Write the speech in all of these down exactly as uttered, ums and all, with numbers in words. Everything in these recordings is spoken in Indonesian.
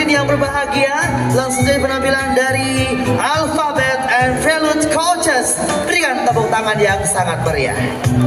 hadirin yang berbahagia, langsung saja penampilan dari AlphaBeat and Prelude Coaches. Berikan tepuk tangan yang sangat meriah.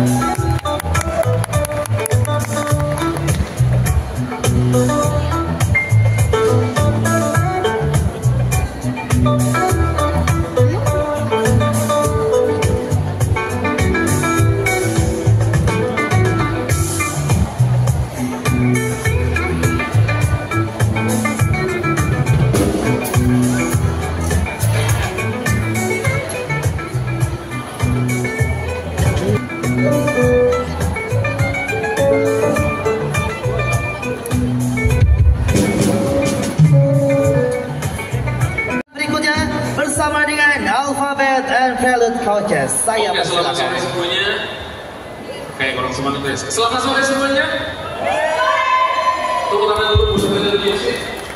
Bersama dengan AlphaBeat and Prelude Coaches, saya Oke, selamat sore semuanya. Oke, kurang semangat guys. Selamat sore semuanya. Tepuk tangan dulu buat Prelude Music.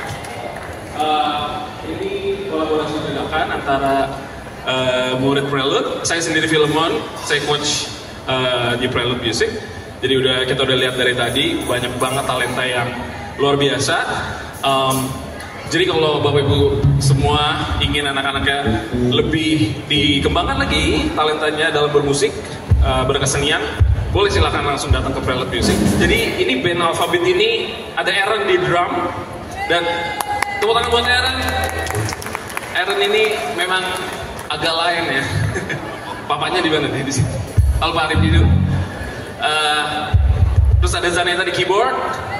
Uh, ini kolaborasi dilakukan antara uh, murid Prelude. Saya sendiri Filemon, saya coach uh, di Prelude Music. Jadi udah kita udah lihat dari tadi banyak banget talenta yang luar biasa. Um, Jadi kalau Bapak Ibu semua ingin anak-anaknya lebih dikembangkan lagi talentanya dalam bermusik, uh, berkesenian, boleh silahkan langsung datang ke Prelude Music. Jadi ini band AlphaBeat ini ada Aaron di drum, dan tepuk tangan buat Aaron. Aaron ini memang agak lain ya. Papanya di mana nih? Di sini. Alpha itu. Uh, terus ada Zaneta di keyboard.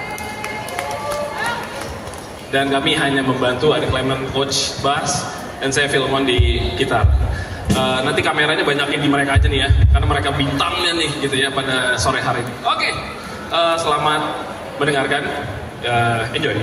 Dan kami hanya membantu, ada Clement coach bass, dan saya Filemon di gitar. Uh, nanti kameranya banyakin di mereka aja nih ya, karena mereka bintangnya nih gitu ya pada sore hari ini. Oke, okay. uh, selamat mendengarkan, uh, enjoy.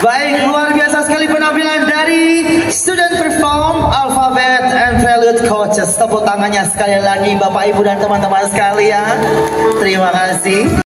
Baik, luar biasa sekali penampilan dari student perform AlphaBeat and Prelude Coaches. Tepuk tangannya sekali lagi Bapak Ibu dan teman-teman sekalian. Terima kasih.